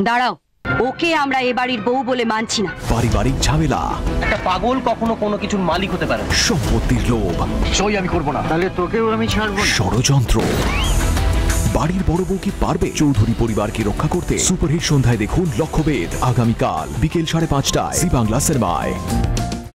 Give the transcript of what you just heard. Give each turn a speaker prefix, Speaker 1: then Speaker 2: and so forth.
Speaker 1: দাঁড়াও, ওকে আমরা এ বাড়ির বউ বলে মানছি না।
Speaker 2: পারিবারিক ঝামেলা,
Speaker 3: একটা পাগল কখনো কোনো কিছুর মালিক হতে পারে না।
Speaker 2: সম্পত্তির লোভ,
Speaker 3: সই আমি করব না।
Speaker 4: তাহলে তোকেও আমি ছাড়বো না।
Speaker 2: ষড়যন্ত্র। বাড়ির বড় বউ কি পারবে চৌধুরী পরিবারকে রক্ষা করতে? সুপারহিট সন্ধ্যায় দেখুন লক্ষ্যভেদ, আগামীকাল বিকেল 5:30টায় জি বাংলা সিনেমায়।